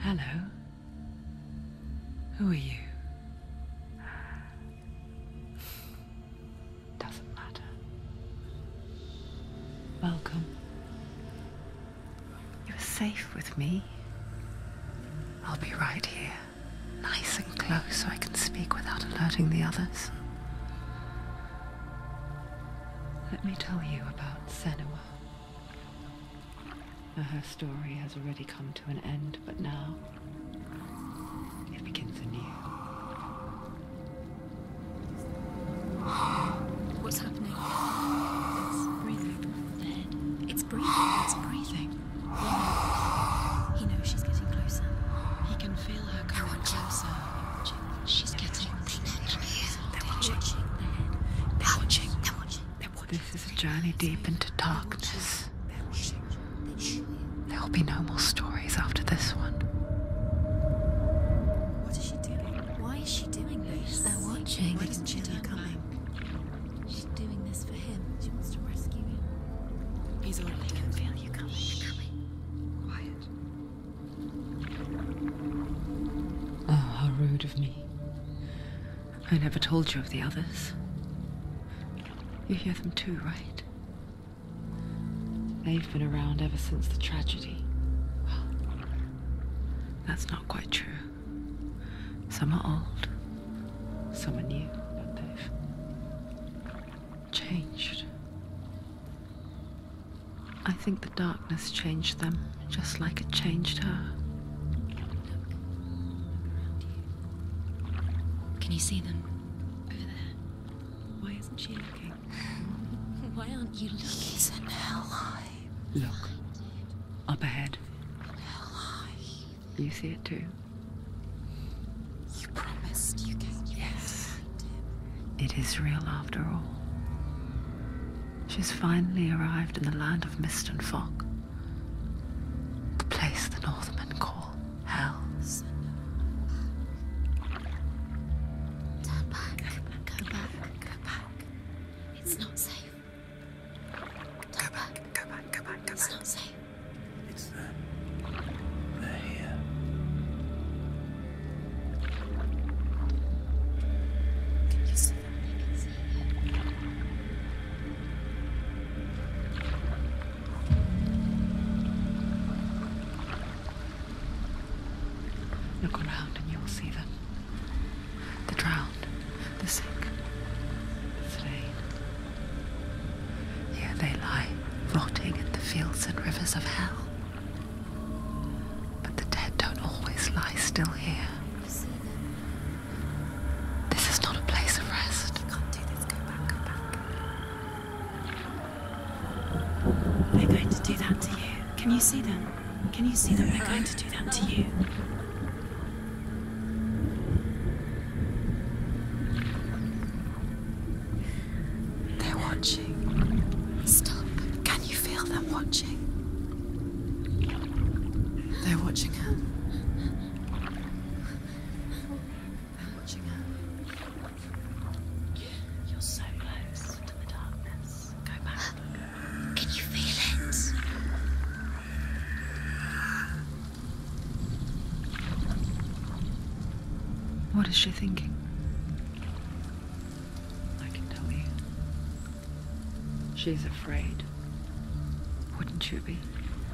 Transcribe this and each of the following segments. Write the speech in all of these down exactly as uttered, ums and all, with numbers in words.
Hello. Who are you? Doesn't matter. Welcome. You're safe with me. I'll be right here, nice and close so I can speak without alerting the others. Let me tell you about Senua. Her story has already come to an end, but now it begins anew. What's happening? It's breathing. Dead. It's breathing. It's breathing. He knows. He knows she's getting closer. He can feel her coming closer. She's getting closer. They're watching. They're watching. They're watching. They're watching. This is a journey deep into darkness. There will be no more stories after this one. What is she doing? Why is she doing this? They're watching. Why doesn't she turn coming? She's doing this for him. She wants to rescue him. He's already dead. I can feel you coming. You're coming. Quiet. Oh, how rude of me. I never told you of the others. You hear them too, right? They've been around ever since the tragedy. Well, that's not quite true. Some are old, some are new, but they've changed. I think the darkness changed them, just like it changed her. Can you see them? Over there. Why isn't she looking? Why aren't you looking? He's in hell. Look, up ahead. You see it too? You promised you came. Yes. It is real after all. She's finally arrived in the land of mist and fog. The place the Northmen call hell. Turn back. Go back. Go back. It's not safe. Go back, go back, go back, go It's back. not safe. It's them. They're here. Can you see them? You can see them. Look around and you'll see them. The drowned, the sick, the slain. Here they lie, rotting in the fields and rivers of hell. But the dead don't always lie still here. You see them. This is not a place of rest. You can't do this. Go back. Go back. They're going to do that to you. Can you see them? Can you see them? They're going to do that to you. They're watching. Stop. Can you feel them watching? They're watching her. They're watching her. You're so close to the darkness. Go back. Can you feel it? What is she thinking? I can tell you. She's afraid. Wouldn't you be?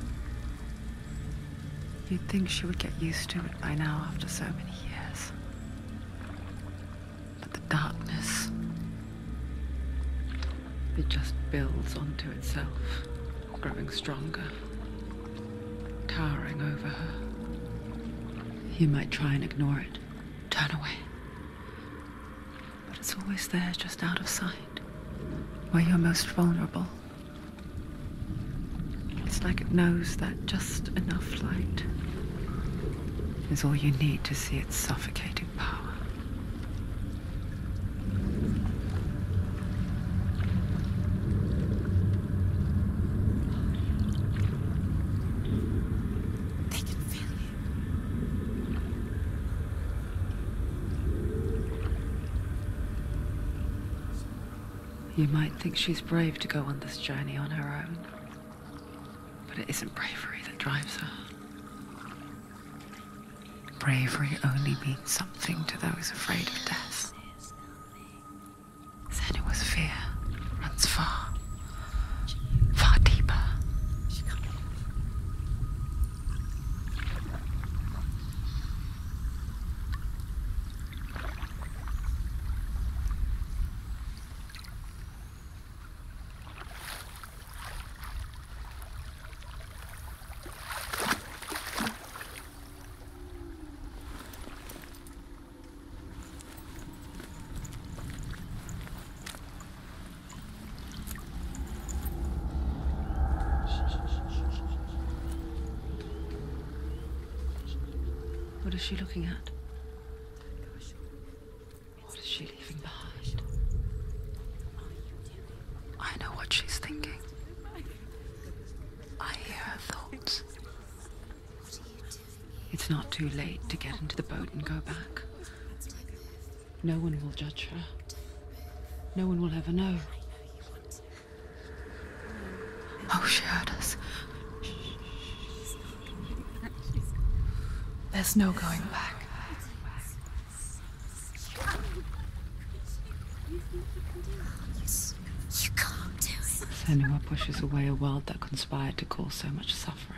You'd think she would get used to it by now after so many years. But the darkness, it just builds onto itself, growing stronger, towering over her. You might try and ignore it, turn away. But it's always there, just out of sight, where you're most vulnerable. It's like it knows that just enough light is all you need to see its suffocating power. They can feel you. You might think she's brave to go on this journey on her own, but it isn't bravery that drives her. bravery only means something to those afraid of death, then it was fear runs far, far deeper. What is she looking at? What is she leaving behind? I know what she's thinking. I hear her thoughts. It's not too late to get into the boat and go back. No one will judge her. No one will ever know. Oh, she heard us. There's no going back. You can't do it. Senua pushes away a world that conspired to cause so much suffering.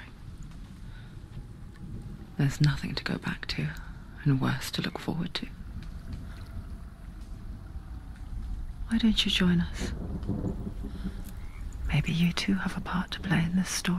There's nothing to go back to, and worse to look forward to. Why don't you join us? Maybe you too have a part to play in this story.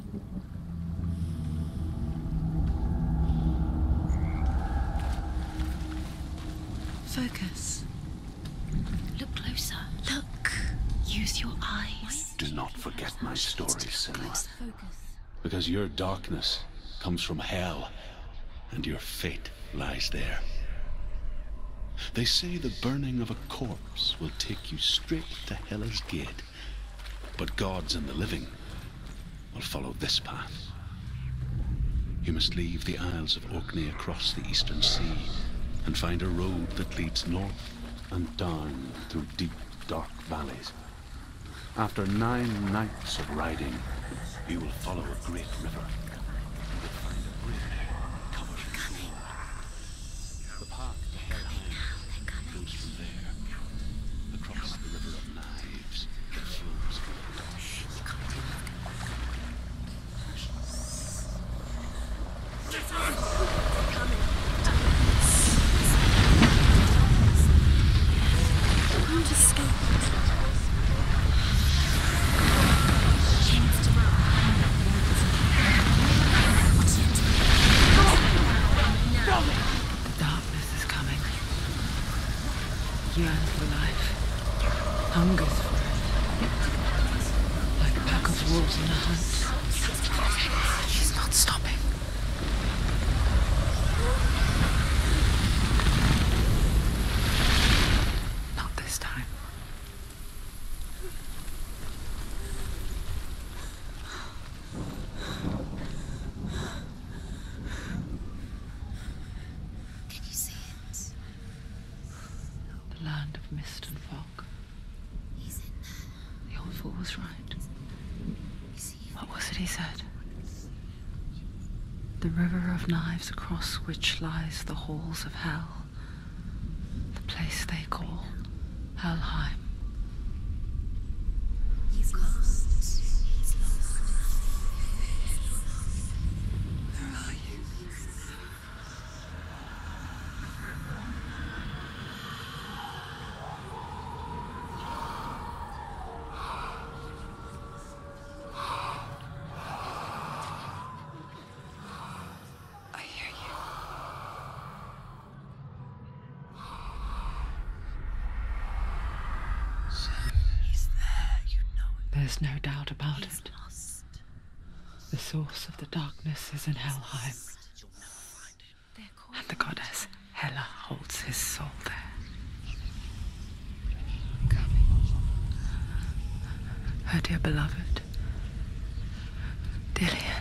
Focus. Look closer. Look. Use your eyes. Do not forget my story, Senua. Focus. Because your darkness comes from hell, and your fate lies there. They say the burning of a corpse will take you straight to Hela's gate, but gods and the living will follow this path. You must leave the Isles of Orkney across the eastern sea and find a road that leads north and down through deep, dark valleys. After nine nights of riding, you will follow a great river. You will find a bridge covered in gold. The path to Helheim goes from there, across the river of knives that flows from the dark. Can't escape. The darkness is coming. Yearns for life. Hungers for it. Like a pack of wolves in a hunt. She's not stopping. Not this time. Can you see it? The land of mist and fog. He's in there. The old fool was right. You see it? What was it he said? The river of knives across which lies the halls of hell. The place they call Helheim. He's lost. He's lost. Where are you? I hear you. He's there, you know it. There's no doubt about He's it. lost. The source of the darkness is in Helheim, They're calling. and the goddess Hela holds his soul there. Her dear beloved, Dillian.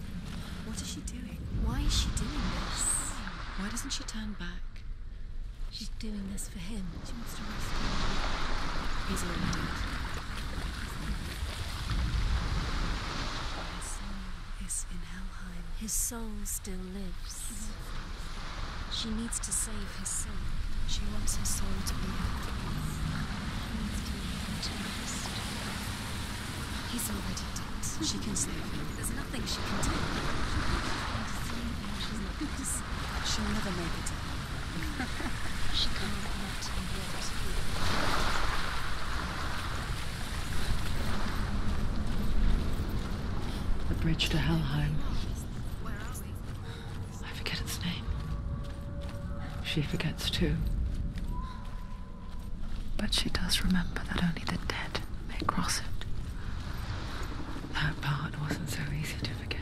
What is she doing? Why is she doing this? Why doesn't she turn back? She's doing this for him. She wants to rescue him. He's all right. His soul is in Helheim. His soul still lives. She needs to save his soul. She wants his soul to be at peace. He needs to learn to rest. He's already dead. She can save him. There's nothing she can do. She's not going to save him. She'll never make it to him. She can't let him yet. The bridge to Helheim. I forget its name. She forgets too. But she does remember that only the dead may cross it. That part wasn't so easy to forget.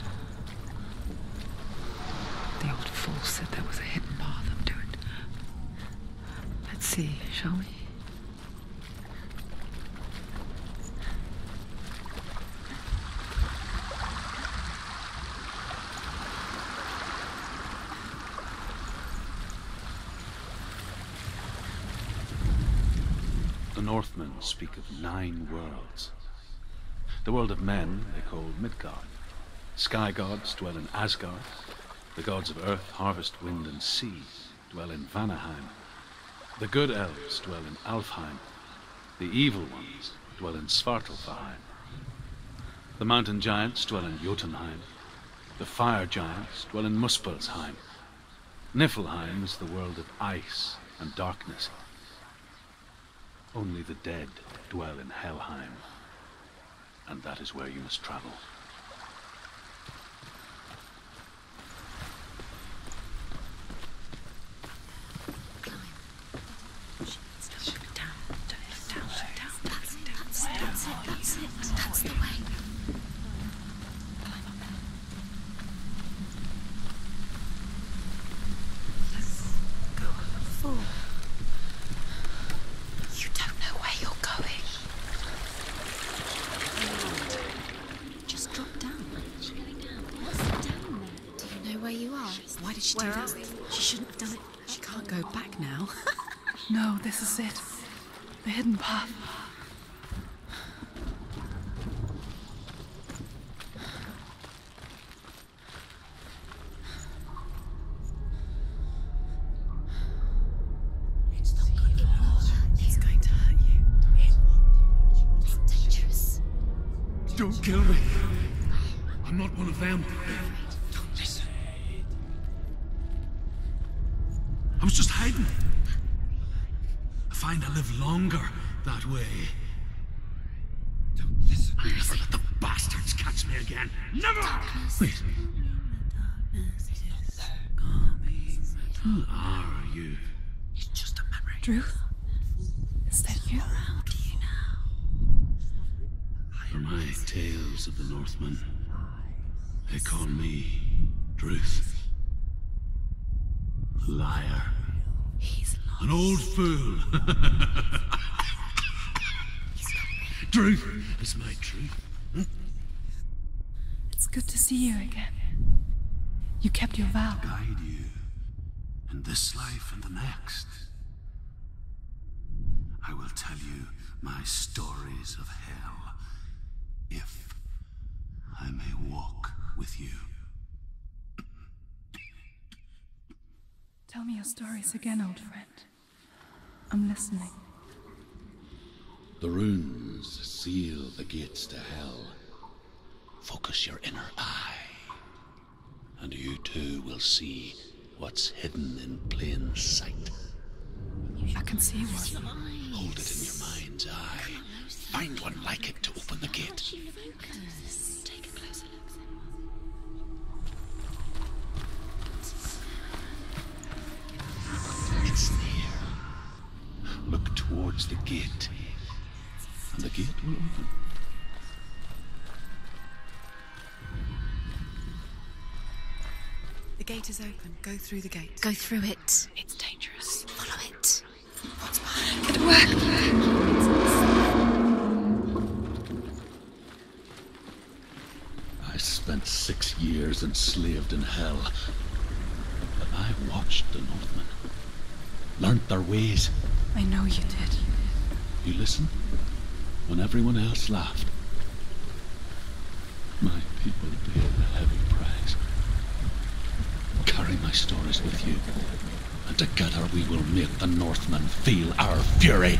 The old fool said there was a hidden path up to it. Let's see, shall we? The Northmen speak of nine worlds. The world of men they call Midgard. Sky gods dwell in Asgard. The gods of earth, harvest, wind, and sea dwell in Vanaheim. The good elves dwell in Alfheim. The evil ones dwell in Svartalfheim. The mountain giants dwell in Jotunheim. The fire giants dwell in Muspelheim. Niflheim is the world of ice and darkness. Only the dead dwell in Helheim, and that is where you must travel. That's the way. Let's go on four. You don't know where you're going. Just drop down. She's going down. What's down there? Do you know where you are? Why did she Where do are that? we? She shouldn't have done it. She can't go back now. No, this is it. The hidden path. It's going to hurt you. It's dangerous. Don't kill me. I'm not one of them. Don't listen. I was just hiding. I find I live longer that way. Don't listen. I'll never let the bastards catch me again. Never! Wait. Who are you? It's just a memory. Druth? Is that you? How do you know? For my tales of the Northmen, they call me Druth. A liar. He's lost. An old fool. Truth is my truth. Hmm? It's good to see you again. You kept your vow. Guide you in this life and the next. I will tell you my stories of hell, if I may walk with you. Tell me your stories again, old friend. I'm listening. The runes seal the gates to hell. Focus your inner eye, and you too will see what's hidden in plain sight. I can see what. Hold it in your mind's eye. Find one like it to open the gate. Focus. Take a closer look. It's near. Look towards the gate, and the gate will open. The gate is open. Go through the gate. Go through it. It's dangerous. Follow it. What's behind? It worked. I spent six years enslaved in hell, but I watched the Northmen. learnt their ways. I know you did. You listened when everyone else laughed. My people paid a heavy price. Carry my stories with you, and together we will make the Northmen feel our fury.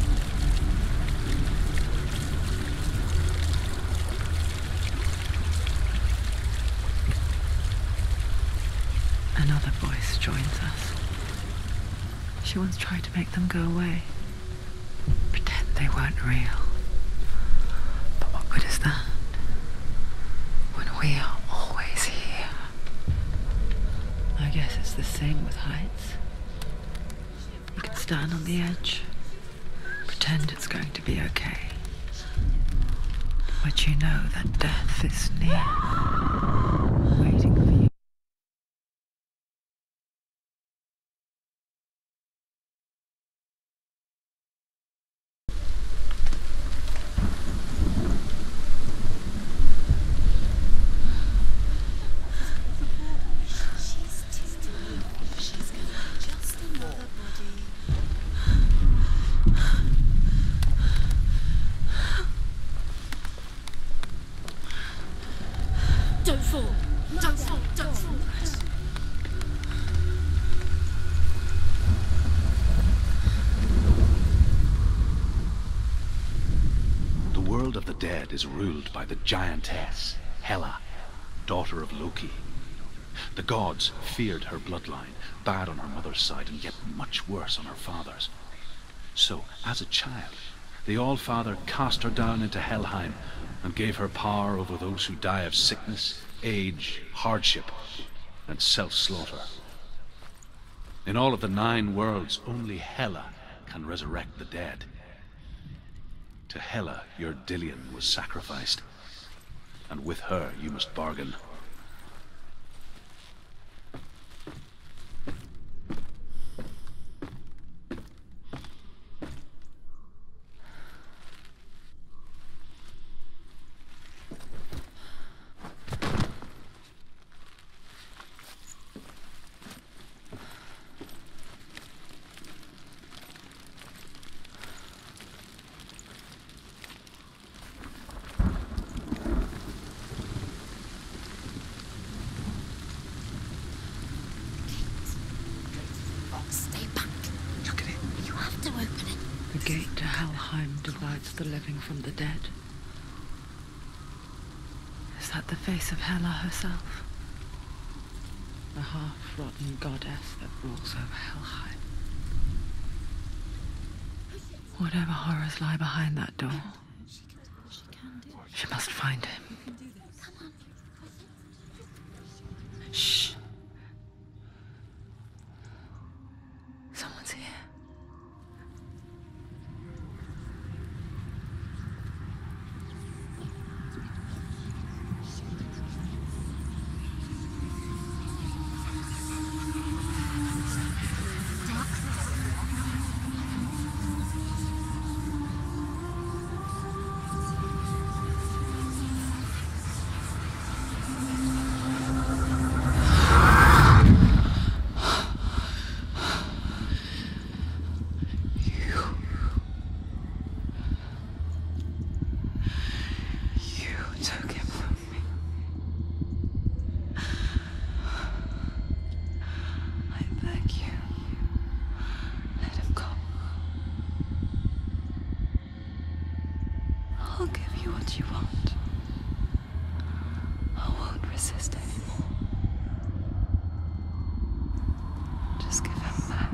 Another voice joins us. She once tried to make them go away. Pretend they weren't real. But what good is that? When we are always here. I guess it's the same with heights. You can stand on the edge, pretend it's going to be okay. But you know that death is near, waiting for you. Don't fall! Don't fall! Don't fall! The world of the dead is ruled by the giantess, Hela, daughter of Loki. The gods feared her bloodline, bad on her mother's side and yet much worse on her father's. So, as a child, the All-Father cast her down into Helheim and gave her power over those who die of sickness, age, hardship, and self-slaughter. In all of the nine worlds, only Hela can resurrect the dead. To Hela, your Dillion was sacrificed, and with her you must bargain. Stay back. Look at it. You have to open it. The gate to Helheim divides the living from the dead. Is that the face of Hela herself? The half-rotten goddess that rules over Helheim. Whatever horrors lie behind that door, she must find him. Shh. Someone's here. I'll give you what you want. I won't resist anymore. Just give him back.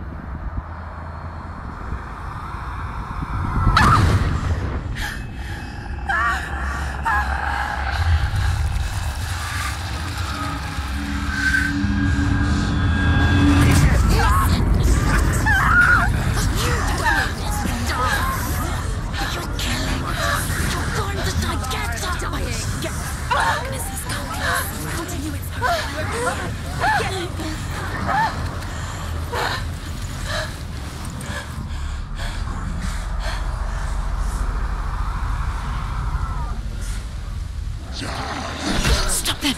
Stop them!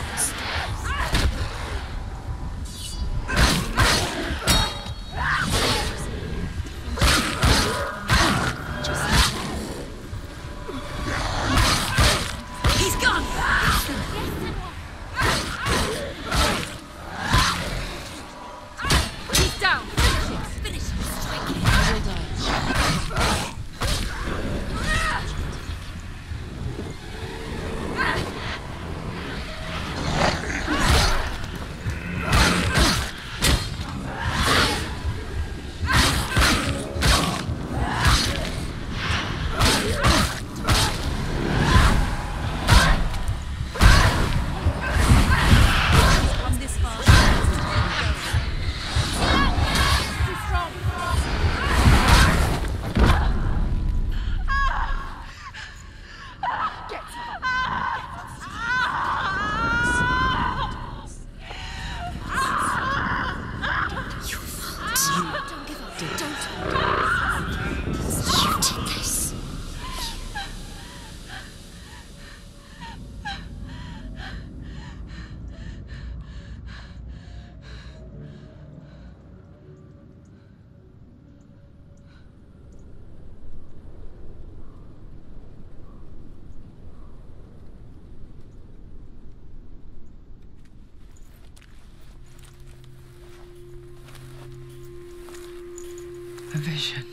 vision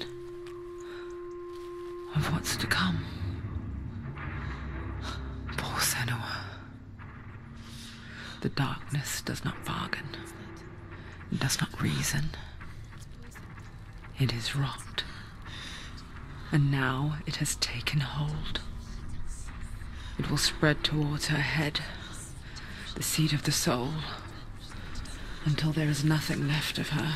of what's to come. Poor Senua. The darkness does not bargain. It does not reason. It is rot. And now it has taken hold. It will spread towards her head, the seat of the soul, until there is nothing left of her.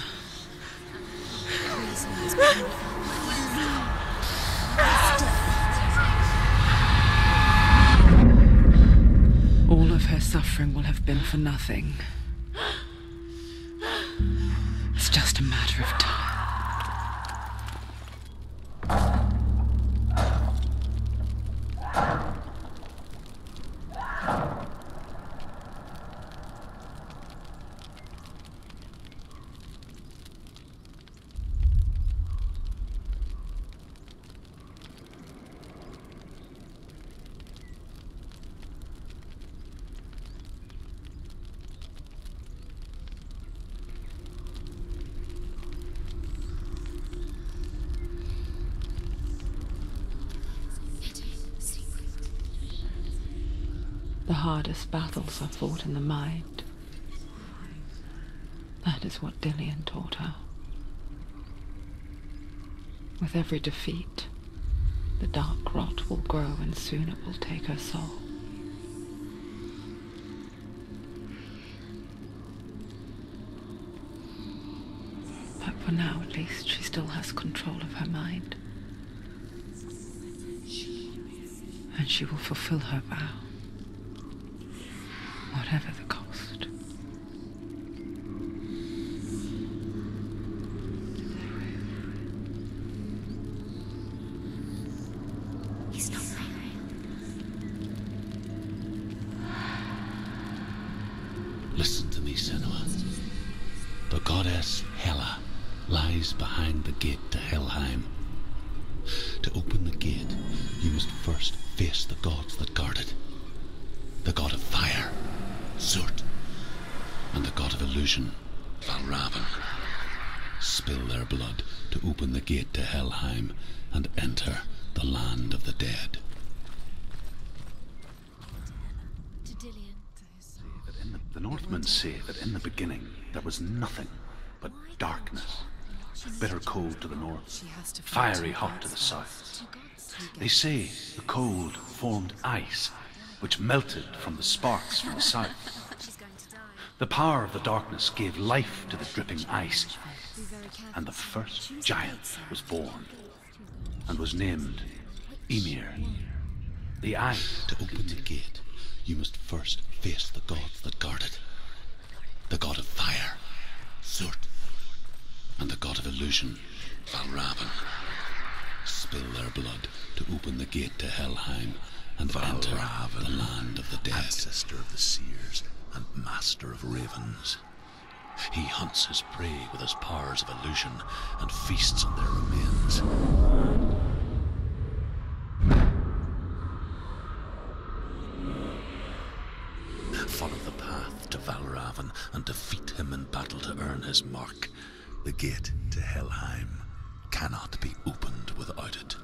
All of her suffering will have been for nothing. It's just a matter of time. The hardest battles are fought in the mind. That is what Dillion taught her. With every defeat, the dark rot will grow and soon it will take her soul. But for now, at least, she still has control of her mind. And she will fulfill her vow. Whatever the cost. He's not there. Listen to me, Senua. The goddess Hela lies behind the gate to Helheim. To open the gate, you must first face the gods that guard it. The god of fire, Zurt, and the god of illusion, Valravn. Spill their blood to open the gate to Helheim and enter the land of the dead. To Dillion. That in the, the Northmen say that in the beginning there was nothing but darkness. Bitter cold to the north, fiery hot to the south. They say the cold formed ice, which melted from the sparks from the south. The power of the darkness gave life to the dripping ice, and the first giant was born, and was named Ymir. The eye. To open the gate, you must first face the gods that guard it. The god of fire, Zurt, and the god of illusion, Valravn. Spill their blood to open the gate to Helheim and enter the land of the dead. Ancestor of the seers and master of ravens. He hunts his prey with his powers of illusion and feasts on their remains. Follow the path to Valravn and defeat him in battle to earn his mark. The gate to Helheim cannot be opened without it.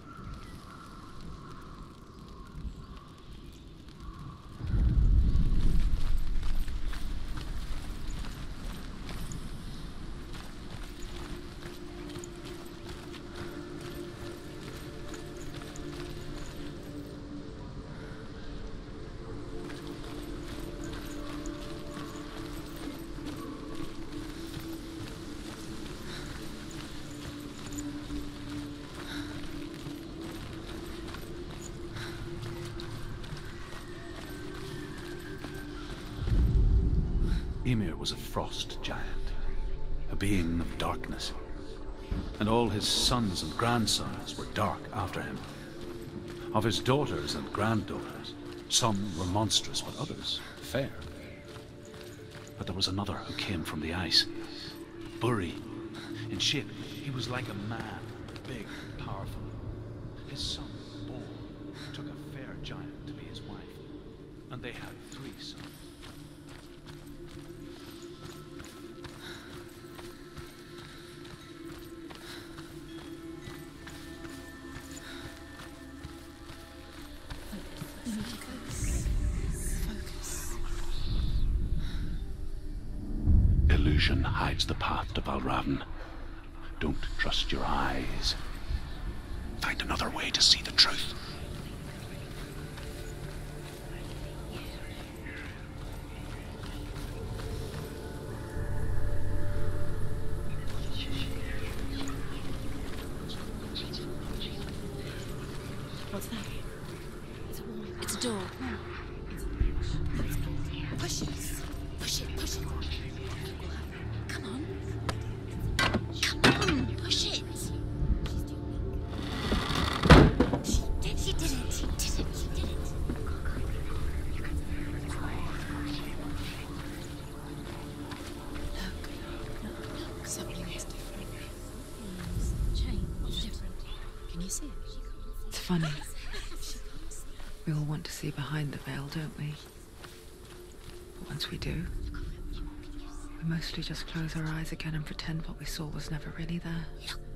Ymir was a frost giant, a being of darkness, and all his sons and grandsons were dark after him. Of his daughters and granddaughters, some were monstrous, but others fair. But there was another who came from the ice, Buri. In shape, he was like a man, big and powerful. His son, Bor, took a fair giant to be his wife, and they had three sons. illusion hides the path to Valravn. Don't trust your eyes. Find another way to see the truth. What's that? It's a wall. It's a door. Push it. Push it. Push it. Come on. Come on. Push it. She did. She did it. She did it. She did it. Look. Look. Something is different. Things change. Different. Can you see it? It's funny. We all want to see behind the veil, don't we? But once we do, we mostly just close our eyes again and pretend what we saw was never really there. Look.